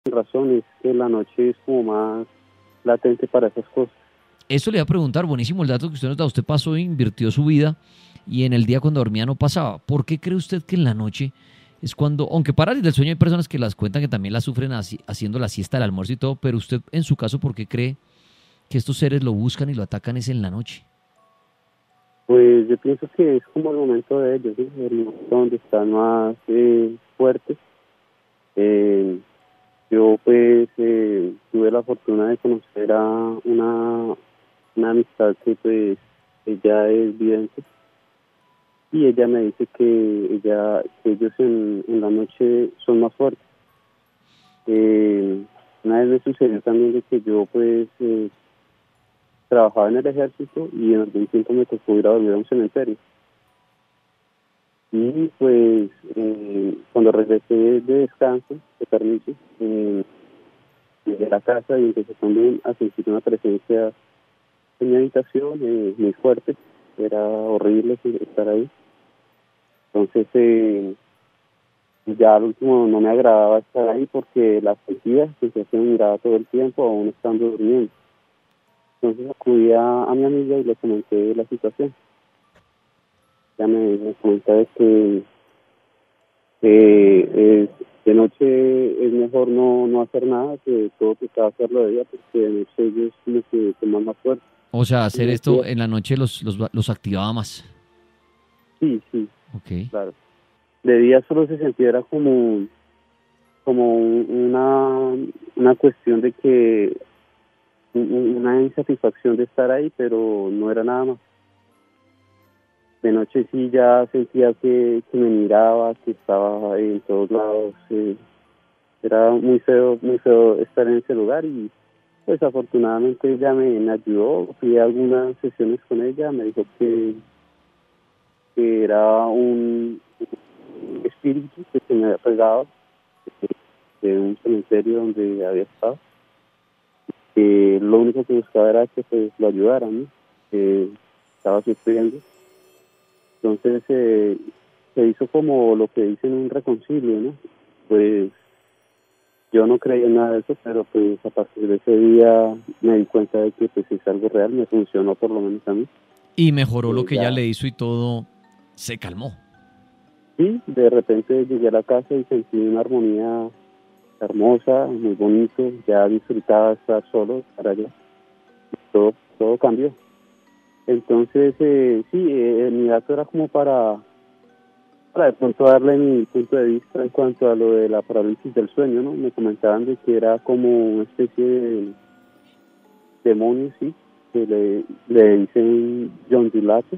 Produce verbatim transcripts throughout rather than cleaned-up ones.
razón, es que la noche es como más latente para esas cosas. Eso le iba a preguntar, buenísimo el dato que usted nos da. Usted pasó e invirtió su vida y en el día cuando dormía no pasaba. ¿Por qué cree usted que en la noche es cuando, aunque parálisis del sueño hay personas que las cuentan que también la sufren así, haciendo la siesta, el almuerzo y todo, pero usted en su caso, ¿por qué cree que estos seres lo buscan y lo atacan es en la noche? Pues yo pienso que es como el momento de ellos, ¿sí? El momento donde están más eh, fuertes. Eh, yo pues eh, tuve la fortuna de conocer a una, una amistad que pues ella es vidente y ella me dice que ella que ellos en, en la noche son más fuertes. Eh, una vez me sucedió también de que yo pues eh, trabajaba en el ejército y en algún tiempo me tocó ir a dormir a un cementerio. Y pues eh, cuando regresé de descanso, de permiso, eh, llegué a la casa y empecé también a sentir una presencia en mi habitación eh, muy fuerte. Era horrible estar ahí. Entonces eh, ya al último no me agradaba estar ahí porque la sentía, que se me miraba todo el tiempo, aún estando durmiendo. Entonces acudí a, a mi amiga y le comenté la situación. Ya me, me comentaba que eh, es, de noche es mejor no, no hacer nada, que todo que estaba hacerlo de día, porque de noche ellos como que toman más fuerte. O sea, Y hacer me esto decía, en la noche los, los, los activaba más. sí, sí, Ok. claro. De día solo se sentía era como, como una, una cuestión de que, un- una insatisfacción de estar ahí, pero no era nada más. De noche sí ya sentía que, que me miraba, que estaba en todos lados. Eh, era muy feo, muy feo estar en ese lugar y pues afortunadamente ella me, me ayudó. Fui a algunas sesiones con ella, me dijo que, que era un espíritu que se me había pegado de, de un cementerio donde había estado. Que lo único que buscaba era que pues lo ayudaran, ¿no? Que estaba sufriendo. Entonces eh, se hizo como lo que dicen un reconcilio, ¿no? Pues yo no creía en nada de eso, pero pues a partir de ese día me di cuenta de que pues es algo real, me funcionó por lo menos a mí. Y mejoró lo Eh, que ella ya, le hizo y todo se calmó. sí, de repente llegué a la casa y sentí una armonía hermosa, muy bonito, ya disfrutaba estar solo, estar allá, todo, todo cambió. Entonces, eh, sí, eh, mi dato era como para para de pronto darle mi punto de vista en cuanto a lo de la parálisis del sueño, ¿no? Me comentaban de que era como una especie de demonio, sí, que le, le dicen John Dilato,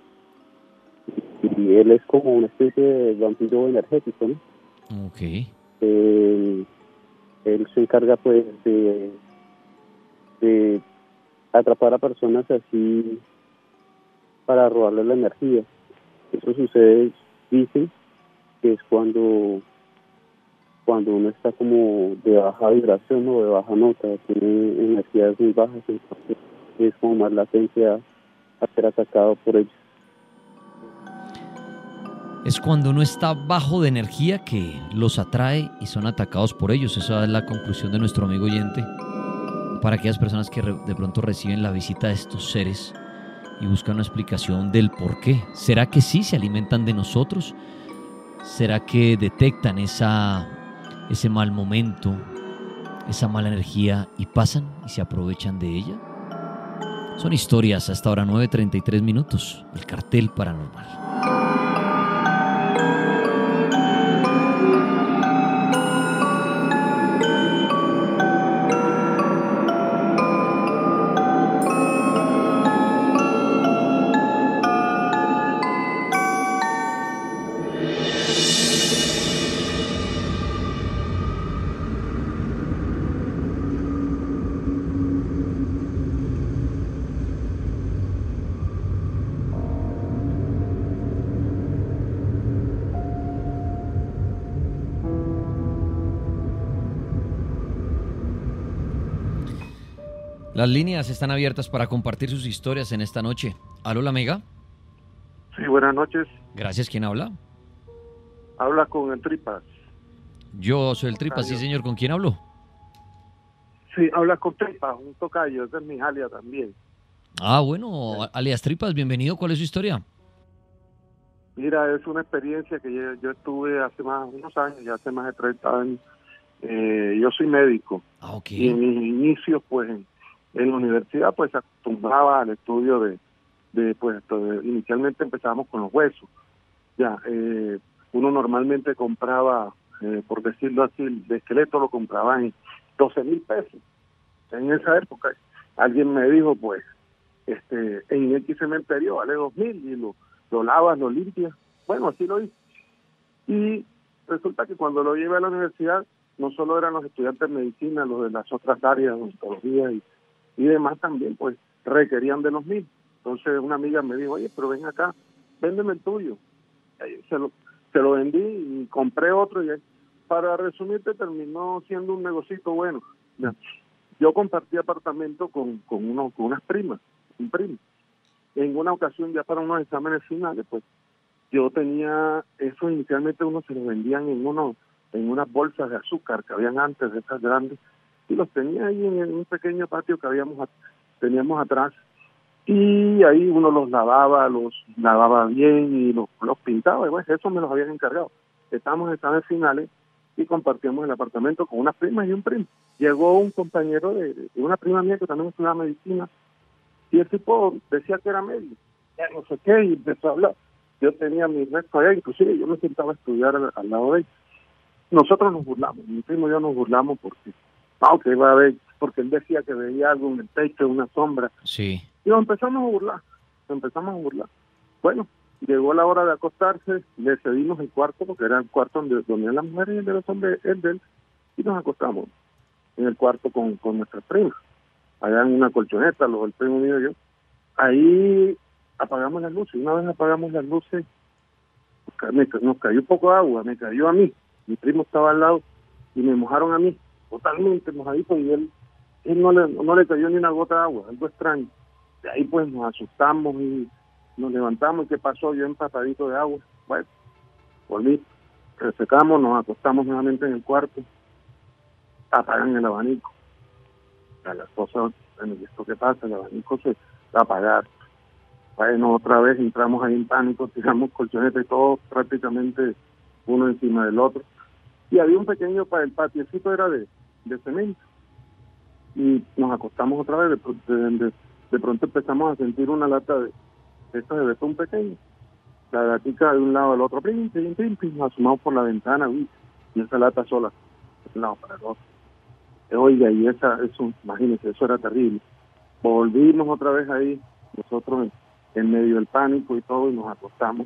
y él es como una especie de vampiro energético, ¿no? Ok. Eh, él se encarga pues de, de atrapar a personas así para robarle la energía. Eso sucede, dicen, que es cuando cuando uno está como de baja vibración o de baja nota, tiene energías muy bajas, entonces es como más latencia a ser atacado por ellos. Es cuando uno está bajo de energía que los atrae y son atacados por ellos. Esa es la conclusión de nuestro amigo oyente. Para aquellas personas que de pronto reciben la visita de estos seres y buscan una explicación del por qué. ¿Será que sí se alimentan de nosotros? ¿Será que detectan esa, ese mal momento, esa mala energía y pasan y se aprovechan de ella? Son historias hasta ahora nueve treinta y tres minutos. El cartel paranormal. Las líneas están abiertas para compartir sus historias en esta noche. ¿Aló, la amiga? Sí, buenas noches. Gracias. ¿Quién habla? Habla con el Tripas. Yo soy el Tripa, sí, Radio. señor. ¿Con quién hablo? Sí, hablas con Tripas, un tocayo, ese es mi alias también. Ah, bueno, alias Tripas, bienvenido. ¿Cuál es su historia? Mira, es una experiencia que yo, yo estuve hace más unos años, ya hace más de treinta años. Eh, yo soy médico. Ah, ok. Y en mis inicios, pues, en, en la universidad, pues, se acostumbraba al estudio de, de pues, de, inicialmente empezábamos con los huesos. Ya, eh, uno normalmente compraba, eh, por decirlo así, el de esqueleto lo compraba en doce mil pesos. En esa época, alguien me dijo, pues, este, en X cementerio vale dos mil y lo, lo lavas, lo limpias. Bueno, así lo hice. Y resulta que cuando lo llevé a la universidad, no solo eran los estudiantes de medicina, los de las otras áreas, odontología y, y demás también, pues requerían de los mil. Entonces una amiga me dijo, oye, pero ven acá, véndeme el tuyo. Y ahí se lo, se lo vendí y compré otro y ahí, para resumirte, terminó siendo un negocito bueno. Ya. Yo compartí apartamento con, con, uno, con unas primas, un primo. En una ocasión, ya para unos exámenes finales, pues yo tenía, eso inicialmente uno se los vendían en uno, en unas bolsas de azúcar que habían antes de esas grandes, y los tenía ahí en, en un pequeño patio que habíamos teníamos atrás, y ahí uno los lavaba, los lavaba bien y los, los pintaba, y bueno, eso me los habían encargado. Estábamos en exámenes finales y compartíamos el apartamento con unas primas y un primo. Llegó un compañero de, de una prima mía que también estudiaba medicina, y el tipo decía que era médico, ya no sé qué, y empezó a hablar. Yo tenía mi resto allá, inclusive yo me sentaba a estudiar al, al lado de él. Nosotros nos burlamos, mi primo y yo nos burlamos porque, ah, que iba a ver, porque él decía que veía algo en el techo, una sombra. Sí. Y nos empezamos a burlar, nos empezamos a burlar. Bueno, llegó la hora de acostarse, le cedimos el cuarto, porque era el cuarto donde dormían las mujeres y el de los hombres, el de él, y nos acostamos en el cuarto con, con nuestras primas. Allá en una colchoneta, los el primo mío y yo. Ahí apagamos las luces. Una vez apagamos las luces, nos cayó un poco de agua, me cayó a mí. Mi primo estaba al lado y me mojaron a mí, totalmente mojadito, y él, él no, le, no le cayó ni una gota de agua, algo extraño. De ahí pues nos asustamos y nos levantamos. ¿Y qué pasó? Yo empapadito de agua. Bueno, volví, refrescamos, nos acostamos nuevamente en el cuarto, apagan el abanico. A las cosas, bueno, ¿y esto qué pasa? El abanico se va a apagar. Bueno, otra vez entramos ahí en pánico, tiramos colchonetas y todo prácticamente uno encima del otro. Y había un pequeño, para el patiecito era de, de cemento. Y nos acostamos otra vez, de, de, de, de pronto empezamos a sentir una lata de, de estas de betún pequeño. La latica de un lado al otro, pim, pim, pim, pim, nos asomamos por la ventana, uy, y esa lata sola, de un lado para el otro. Oiga, y esa, eso, imagínense, eso era terrible. Volvimos otra vez ahí, nosotros en, en medio del pánico y todo, y nos acostamos.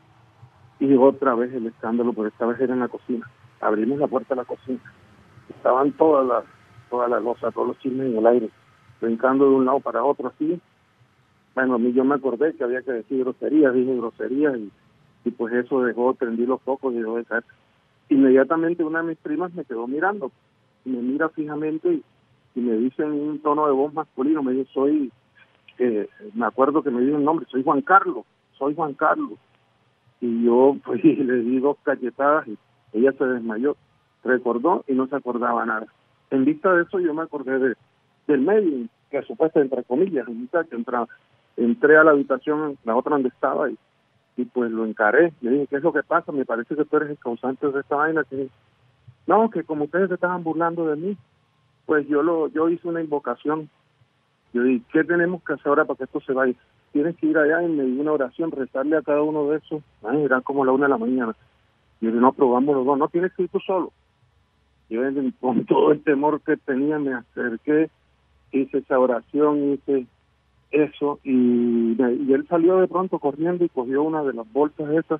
Y otra vez el escándalo, pero esta vez era en la cocina. Abrimos la puerta de la cocina. Estaban todas las, todas las losas, todos los chismes en el aire, brincando de un lado para otro así. Bueno, a mí yo me acordé que había que decir groserías, dije groserías, y, y pues eso dejó, prendí los focos y dejó de caer. Inmediatamente una de mis primas me quedó mirando, y me mira fijamente y, y me dice en un tono de voz masculino, me dice, soy, eh, me acuerdo que me dijo el nombre, soy Juan Carlos, soy Juan Carlos. Y yo pues le di dos cachetadas y ella se desmayó, recordó y no se acordaba nada. En vista de eso yo me acordé de, del medio, que supuestamente entre comillas, el muchacho, entra, entré a la habitación, la otra donde estaba, y, y pues lo encaré, le dije, ¿qué es lo que pasa? Me parece que tú eres el causante de esta vaina. Que no, que como ustedes se estaban burlando de mí, pues yo lo yo hice una invocación. Yo dije, ¿qué tenemos que hacer ahora para que esto se vaya? Tienes que ir allá y me di una oración, rezarle a cada uno de esos. Ay, eran como la una de la mañana. Yo dije, no, probamos los dos. No, tienes que ir tú solo. Yo con todo el temor que tenía me acerqué, hice esa oración, hice eso, y, y él salió de pronto corriendo y cogió una de las bolsas esas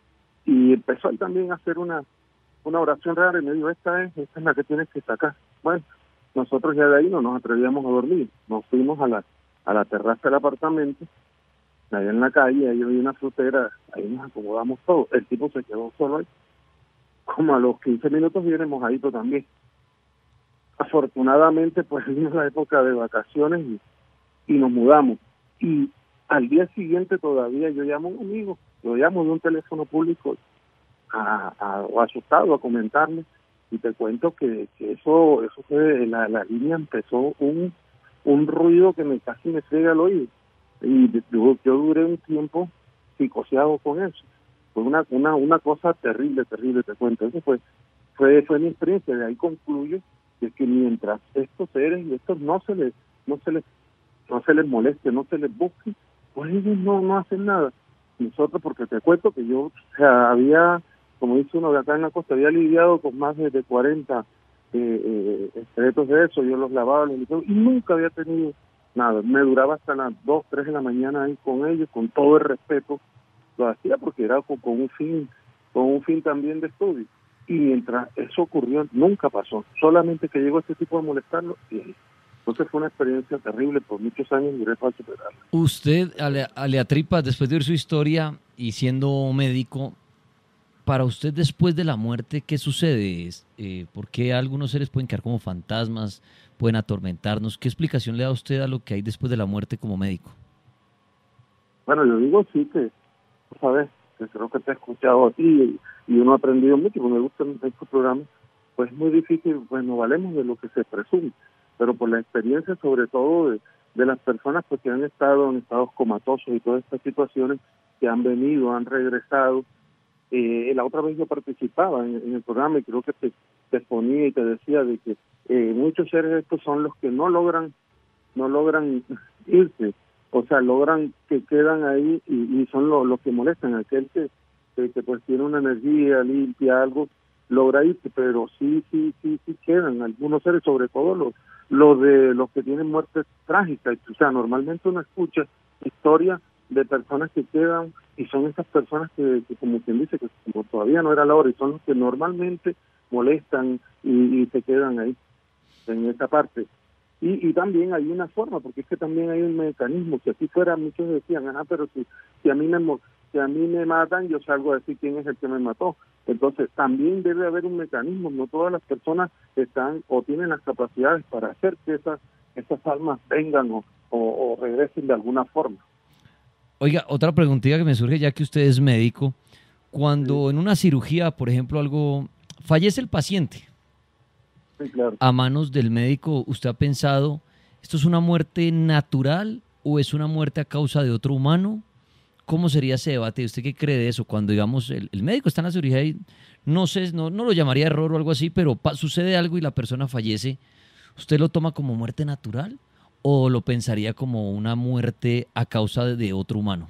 y empezó él también a hacer una una oración rara y me dijo, esta es, esta es la que tienes que sacar. Bueno, nosotros ya de ahí no nos atrevíamos a dormir, nos fuimos a la a la terraza del apartamento, allá en la calle, ahí había una frutera, ahí nos acomodamos todos, el tipo se quedó solo ahí, como a los quince minutos viene mojadito también. Afortunadamente pues vino la época de vacaciones y, y nos mudamos, y al día siguiente todavía yo llamo a un amigo, lo llamo de un teléfono público, A, a, o asustado a comentarle y te cuento que, que eso eso fue, la, la línea empezó un, un ruido que me casi me friega el oído, y yo, yo duré un tiempo psicoseado con eso. Fue una una una cosa terrible, terrible, te cuento. Eso fue fue fue mi experiencia. De ahí concluyo de que mientras estos seres y estos no se les no se les no se les moleste, no se les busque, pues ellos no no hacen nada. Nosotros, porque te cuento que yo, o sea, había, como dice uno de acá en la costa, había lidiado con más de, de cuarenta eh, eh, esqueletos de eso. Yo los lavaba, los limpiaba, y nunca había tenido nada. Me duraba hasta las dos, tres de la mañana ahí con ellos, con todo el respeto. Lo hacía porque era con, con un fin, con un fin también de estudio. Y mientras eso ocurrió, nunca pasó. Solamente que llegó este tipo de molestarlo, y entonces fue una experiencia terrible. Por muchos años duré para superarla. Usted, Ale- Aleatripa, después de oír su historia y siendo médico, para usted después de la muerte, ¿qué sucede? Eh, ¿Por qué algunos seres pueden quedar como fantasmas, pueden atormentarnos? ¿Qué explicación le da usted a lo que hay después de la muerte como médico? Bueno, yo digo sí que, ¿sabes? Que creo que te he escuchado a ti, y, y uno ha aprendido mucho, porque me gustan estos programas. Pues es muy difícil, pues nos valemos de lo que se presume, pero por la experiencia sobre todo de, de las personas pues que han estado en estados comatosos y todas estas situaciones, que han venido, han regresado. Eh, la otra vez yo participaba en, en el programa, y creo que te, te exponía y te decía de que eh, muchos seres estos son los que no logran no logran irse, o sea, logran que quedan ahí, y, y son los lo que molestan. Aquel que, que, que pues tiene una energía limpia, algo, logra irse, pero sí, sí, sí, sí quedan algunos seres, sobre todo los, los de los que tienen muertes trágicas. O sea, normalmente uno escucha historias de personas que quedan, y son esas personas que, que como quien dice, que como todavía no era la hora, y son los que normalmente molestan y, y se quedan ahí, en esa parte. Y, y también hay una forma, porque es que también hay un mecanismo. Si así fuera, muchos decían, ajá, pero si, si a mí me si a mí me matan, yo salgo a decir quién es el que me mató. Entonces también debe haber un mecanismo. No todas las personas están o tienen las capacidades para hacer que esas esas almas vengan o, o, o regresen de alguna forma. Oiga, otra preguntita que me surge, ya que usted es médico, cuando en una cirugía, por ejemplo, algo fallece el paciente, Sí, claro. a manos del médico, ¿usted ha pensado, esto es una muerte natural o es una muerte a causa de otro humano? ¿Cómo sería ese debate? ¿Usted qué cree de eso? Cuando, digamos, el, el médico está en la cirugía y no sé, no, no lo llamaría error o algo así, pero pa- sucede algo y la persona fallece, ¿usted lo toma como muerte natural o lo pensaría como una muerte a causa de, de otro humano?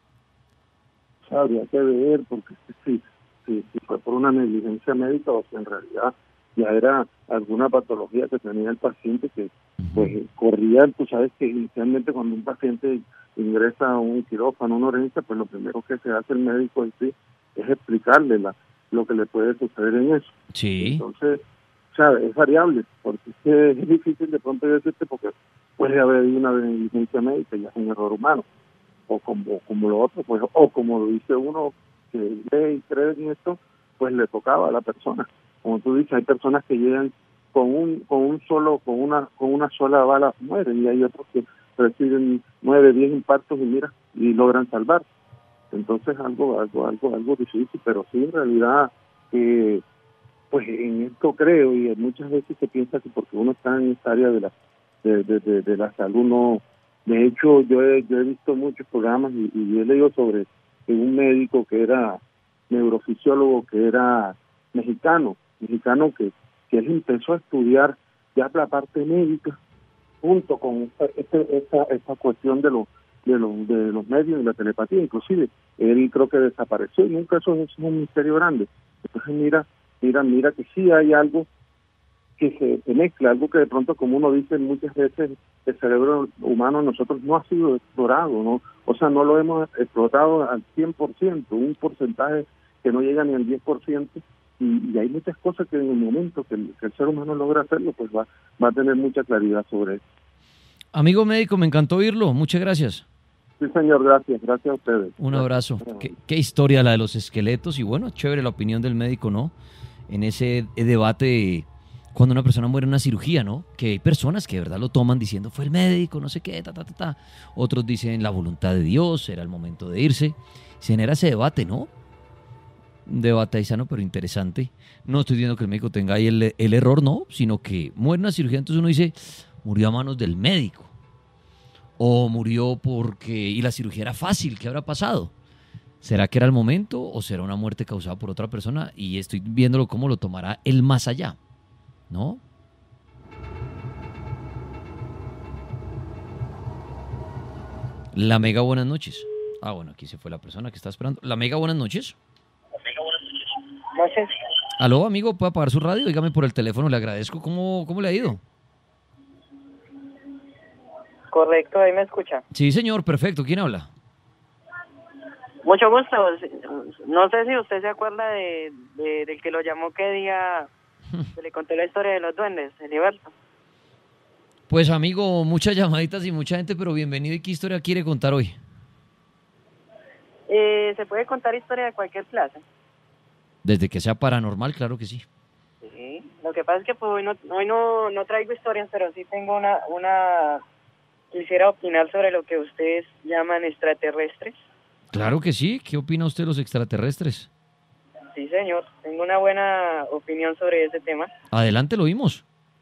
Habría que ver, porque si, si, si fue por una negligencia médica, o si en realidad ya era alguna patología que tenía el paciente, que pues corría. Tú sabes que inicialmente cuando un paciente ingresa a un quirófano, una urgencia, pues lo primero que se hace el médico en sí es explicarle la, lo que le puede suceder en eso. Sí. Entonces, o sea, es variable, porque es, que es difícil de pronto decirte, porque puede haber una negligencia médica y ya es un error humano, o como, como lo otro, pues, o como lo dice uno que lee y cree en esto, pues le tocaba a la persona. Como tú dices, hay personas que llegan con un con un solo con una con una sola bala mueren, y hay otros que reciben nueve, diez impactos y mira y logran salvar. Entonces algo algo algo algo difícil, pero sí en realidad eh, pues en esto creo, y muchas veces se piensa que porque uno está en esta área de la de, de, de, de la salud no. De hecho, yo he yo he visto muchos programas y, y he leído sobre un médico que era neurofisiólogo, que era mexicano mexicano que, que él empezó a estudiar ya la parte médica junto con esta, esta, esta, esta cuestión de los de los de los medios y la telepatía. Inclusive él creo que desapareció y nunca, eso es un misterio grande. Entonces mira mira mira que sí hay algo que se, se mezcla, algo que de pronto, como uno dice muchas veces, el cerebro humano nosotros no ha sido explorado, no, o sea, no lo hemos explotado al cien por ciento, un porcentaje que no llega ni al diez por ciento. Y, y hay muchas cosas que en el momento que el, que el ser humano logra hacerlo, pues va, va a tener mucha claridad sobre eso. Amigo médico, me encantó oírlo. Muchas gracias. Sí, señor, gracias. Gracias a ustedes. Un Gracias. abrazo. ¿Qué, qué historia la de los esqueletos? Y bueno, chévere la opinión del médico, ¿no? En ese debate cuando una persona muere en una cirugía, ¿no? Que hay personas que de verdad lo toman diciendo, fue el médico, no sé qué, ta, ta, ta, ta. Otros dicen la voluntad de Dios, era el momento de irse. Se genera ese debate, ¿no? debate ahí sano, pero interesante. No estoy diciendo que el médico tenga ahí el, el error, no, sino que muere una cirugía, entonces uno dice, murió a manos del médico. O murió porque... y la cirugía era fácil, ¿qué habrá pasado? ¿Será que era el momento o será una muerte causada por otra persona? Y estoy viéndolo cómo lo tomará el más allá, ¿no? La Mega, buenas noches. Ah, bueno, aquí se fue la persona que está esperando. La Mega, buenas noches. Noches. Aló, amigo, ¿puede apagar su radio? Dígame por el teléfono, le agradezco. ¿Cómo, cómo le ha ido? Correcto, ahí me escucha. Sí, señor, perfecto. ¿Quién habla? Mucho gusto. No sé si usted se acuerda de, de del que lo llamó qué día, que le conté la historia de los duendes, Heriberto. Pues, amigo, muchas llamaditas y mucha gente, pero bienvenido. ¿Y qué historia quiere contar hoy? Eh, ¿Se puede contar historia de cualquier clase? Desde que sea paranormal, claro que sí. Sí. Lo que pasa es que pues, hoy, no, hoy no, no traigo historias, pero sí tengo una, una... Quisiera opinar sobre lo que ustedes llaman extraterrestres. Claro que sí. ¿Qué opina usted de los extraterrestres? Sí, señor. Tengo una buena opinión sobre ese tema. Adelante, lo vimos.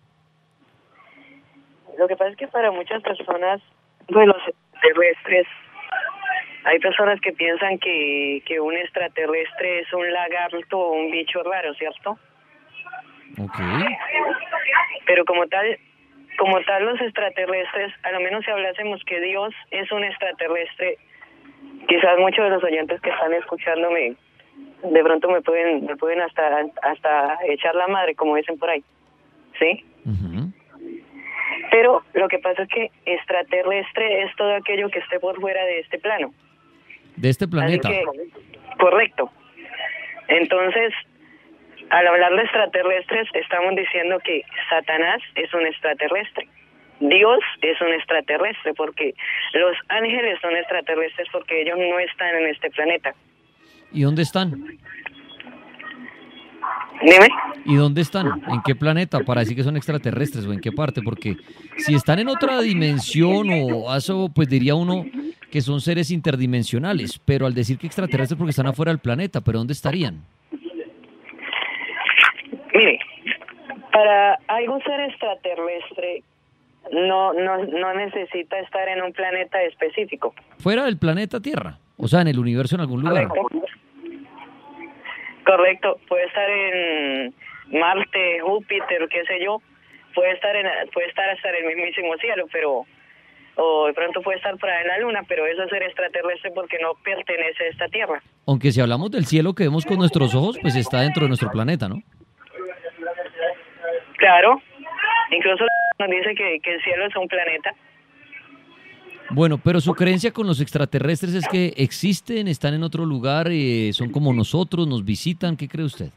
Lo que pasa es que para muchas personas, pues los extraterrestres, hay personas que piensan que, que un extraterrestre es un lagarto o un bicho raro, ¿cierto? Ok. Pero como tal, como tal los extraterrestres, a lo menos si hablásemos que Dios es un extraterrestre, quizás muchos de los oyentes que están escuchándome, de pronto me pueden, me pueden hasta, hasta echar la madre, como dicen por ahí, ¿sí? Uh-huh. Pero lo que pasa es que extraterrestre es todo aquello que esté por fuera de este plano. De este planeta. Así que, correcto. Entonces, al hablar de extraterrestres, estamos diciendo que Satanás es un extraterrestre. Dios es un extraterrestre, porque los ángeles son extraterrestres porque ellos no están en este planeta. ¿Y dónde están? Dime. ¿Y dónde están? ¿En qué planeta? Para decir que son extraterrestres o en qué parte, porque si están en otra dimensión o eso, pues diría uno que son seres interdimensionales, pero al decir que extraterrestres porque están afuera del planeta, ¿pero dónde estarían? Mire, para algún ser extraterrestre no, no, no necesita estar en un planeta específico. Fuera del planeta Tierra, o sea, en el universo en algún lugar. Correcto. Correcto, puede estar en Marte, Júpiter, qué sé yo, puede estar en, puede estar hasta en el mismísimo cielo, pero o de pronto puede estar por ahí en la luna, pero eso es ser extraterrestre porque no pertenece a esta Tierra. Aunque si hablamos del cielo que vemos con nuestros ojos, pues está dentro de nuestro planeta, ¿no? Claro, incluso nos dice que, que el cielo es un planeta. Bueno, pero su creencia con los extraterrestres es que existen, están en otro lugar, eh, son como nosotros, nos visitan. ¿Qué cree usted?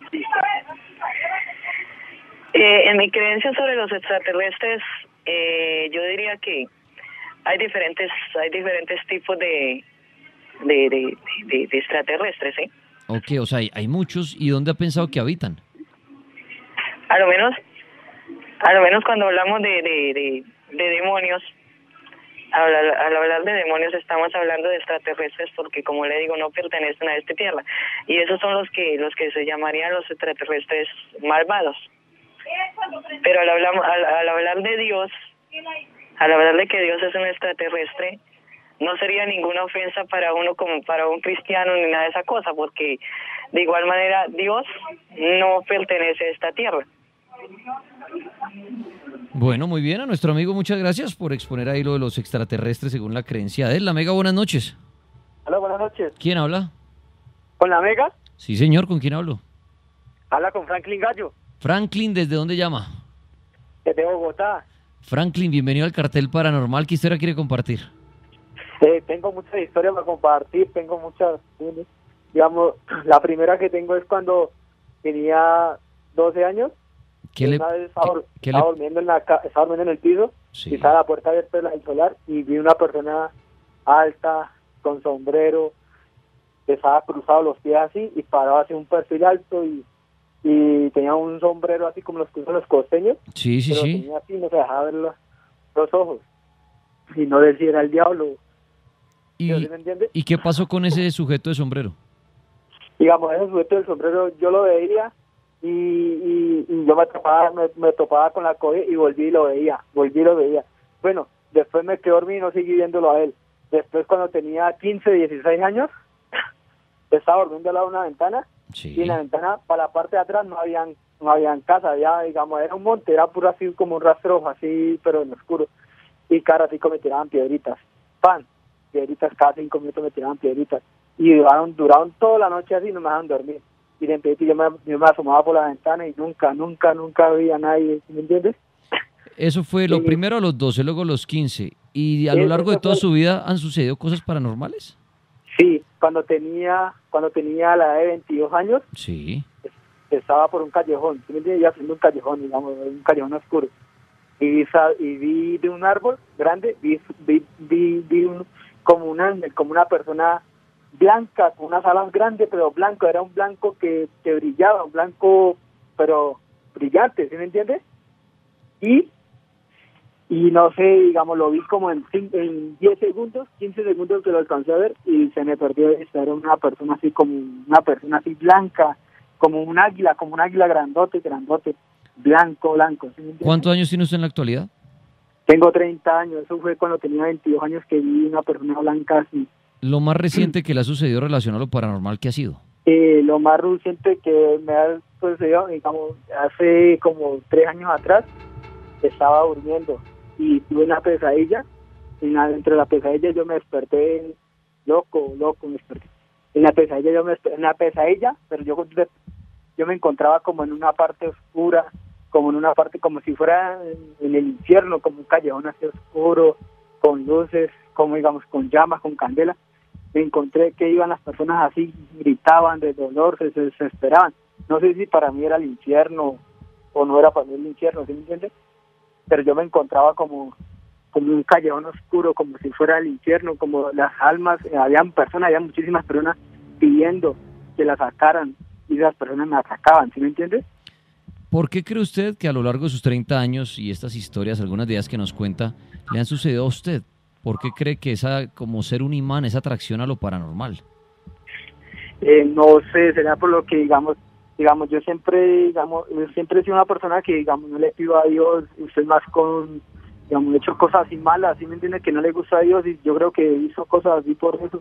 Eh, en mi creencia sobre los extraterrestres, eh, yo diría que hay diferentes, hay diferentes tipos de, de, de, de, de extraterrestres, ¿sí? Ok, o sea, hay, hay muchos. ¿Y dónde ha pensado que habitan? A lo menos, a lo menos cuando hablamos de, de, de, de demonios, Al, al hablar de demonios estamos hablando de extraterrestres porque, como le digo, no pertenecen a esta tierra, y esos son los que los que se llamarían los extraterrestres malvados. Pero al hablar, al, al hablar de Dios, al hablar de que Dios es un extraterrestre, no sería ninguna ofensa para uno como para un cristiano ni nada de esa cosa, porque de igual manera Dios no pertenece a esta tierra. Bueno, muy bien, a nuestro amigo muchas gracias por exponer ahí lo de los extraterrestres según la creencia de él. La Mega, buenas noches. Hola, buenas noches. ¿Quién habla? ¿Con la Mega? Sí, señor, ¿con quién hablo? Habla con Franklin Gallo, Franklin, ¿desde dónde llama? desde Bogotá. Franklin, bienvenido al Cartel Paranormal. ¿Qué historia quiere compartir? Eh, tengo muchas historias para compartir, tengo muchas, digamos, la primera que tengo es cuando tenía doce años. ¿Qué le, una vez estaba, qué- qué estaba le- durmiendo en la ca- estaba durmiendo en el piso, Sí. y estaba la puerta abierta del solar y vi una persona alta, con sombrero, que estaba cruzado los pies así y paraba así un perfil alto y, y tenía un sombrero así como los que usan los costeños, Sí, sí, pero sí. tenía así, no se dejaba ver los, los ojos y no decía era el diablo. ¿Sí ¿Y, me entiende? ¿Y qué pasó con ese sujeto de sombrero? digamos, ese sujeto del sombrero yo lo veía y, y, y yo me topaba, me, me topaba con la cobija y volví y lo veía, volví y lo veía. Bueno, después me quedé dormido y no seguí viéndolo a él. Después, cuando tenía quince, dieciséis años, estaba durmiendo al lado de una ventana, Sí. y en la ventana, para la parte de atrás, no habían no habían casa, había, digamos, era un monte, era puro así como un rastrojo, así, pero en oscuro. Y cada ratico me tiraban piedritas, pan, piedritas, cada cinco minutos me tiraban piedritas. Y duraron, duraron toda la noche así, no me dejaban dormir. Y de repente yo me, yo me asomaba por la ventana y nunca, nunca, nunca vi a nadie, ¿me entiendes? Eso fue lo Sí. primero a los doce, luego a los quince. ¿Y a lo Eso largo de toda fue- su vida han sucedido cosas paranormales? Sí, cuando tenía, cuando tenía la edad de veintidós años, Sí. estaba por un callejón, ¿sí me entiendes? Ya haciendo un callejón, digamos, un callejón oscuro. Y vi, sa- y vi de un árbol grande, vi, vi, vi, vi un, como, una, como una persona blanca, con unas alas grandes, pero blanco, era un blanco que, que brillaba, un blanco, pero brillante, ¿sí me entiendes? Y, y no sé, digamos, lo vi como en, cin- en diez segundos, quince segundos que lo alcancé a ver y se me perdió de vista. Era una persona así como, una persona así blanca, como un águila, como un águila grandote, grandote, blanco, blanco. ¿sí me entiendes? ¿Cuántos años tiene usted en la actualidad? Tengo treinta años, eso fue cuando tenía veintidós años que vi una persona blanca así. Lo más reciente que le ha sucedido relacionado a lo paranormal, ¿qué ha sido? Eh, lo más reciente que me ha sucedido, digamos, hace como tres años atrás, estaba durmiendo y tuve una pesadilla, y na- entre la pesadilla yo me desperté loco, loco, me desperté. En la pesadilla yo me desper- en la pesadilla, pero yo yo me encontraba como en una parte oscura, como en una parte, como si fuera en, en el infierno, como un callejón así oscuro, con luces, como digamos, con llamas, con candela. Me encontré que iban las personas así, gritaban de dolor, se, se desesperaban. No sé si para mí era el infierno o no era para mí el infierno, ¿sí me entiendes? Pero yo me encontraba como, como un callejón oscuro, como si fuera el infierno, como las almas, eh, habían personas, había muchísimas personas pidiendo que la sacaran, y esas personas me atacaban, ¿sí me entiendes? ¿Por qué cree usted que a lo largo de sus treinta años y estas historias, algunas de ellas que nos cuenta, le han sucedido a usted? ¿Por qué cree que esa, como ser un imán, esa atracción a lo paranormal? Eh, no sé, será por lo que, digamos, digamos, yo siempre, digamos, yo siempre he sido una persona que, digamos, no le pido a Dios, usted más con, digamos, he hecho cosas así malas, ¿sí me entiende? Que no le gusta a Dios, y yo creo que hizo cosas así por eso.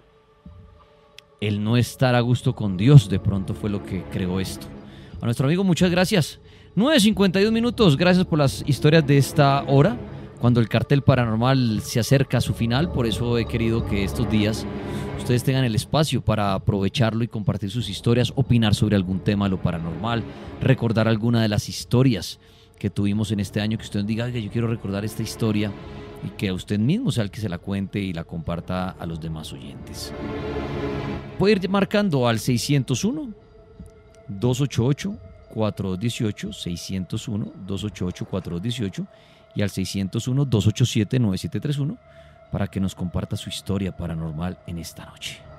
El no estar a gusto con Dios de pronto fue lo que creó esto. A nuestro amigo, muchas gracias. nueve cincuenta y dos minutos, gracias por las historias de esta hora, cuando el cartel paranormal se acerca a su final. Por eso he querido que estos días ustedes tengan el espacio para aprovecharlo y compartir sus historias, opinar sobre algún tema de lo paranormal, recordar alguna de las historias que tuvimos en este año, que usted nos diga, yo quiero recordar esta historia, y que usted mismo sea el que se la cuente y la comparta a los demás oyentes. Puede ir marcando al seiscientos uno, dos ochenta y ocho, cuarenta y dos dieciocho, seiscientos uno, dos ochenta y ocho, cuarenta y dos dieciocho y al seiscientos uno, dos ochenta y siete, nueve siete tres uno para que nos comparta su historia paranormal en esta noche.